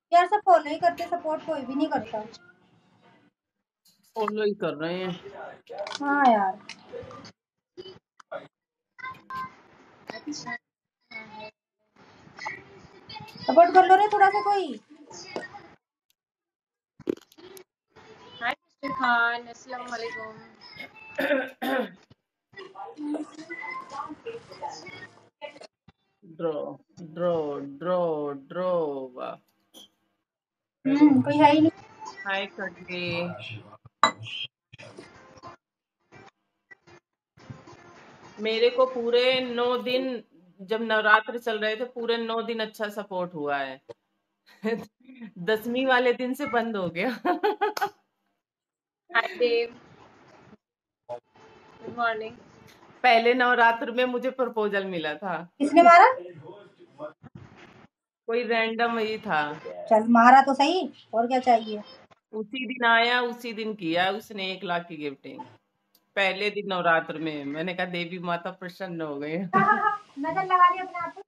यार सब फॉलो ही करते, सपोर्ट कोई भी नहीं करता। फॉलो ही कर रहे हैं। हाँ यार सपोर्ट कर लो रे थोड़ा सा कोई। हाय मिस्टर खान, अस्सलाम वालेकुम। Draw draw draw draw. कोई है ही नहीं। हाय कटले। मेरे को पूरे 9 दिन, जब नवरात्र चल रहे थे, पूरे 9 दिन अच्छा सपोर्ट हुआ है। 10वीं वाले दिन से बंद हो गया। Hi Dev, good morning. पहले नवरात्र में मुझे प्रपोजल मिला था। किसने मारा? कोई रैंडम ही था। चल मारा तो सही, और क्या चाहिए। उसी दिन आया, उसी दिन किया उसने 1 लाख की गिफ्टिंग। पहले दिन नवरात्र में मैंने कहा देवी माता प्रसन्न हो गए। नजर लगा ली अपने आप पे।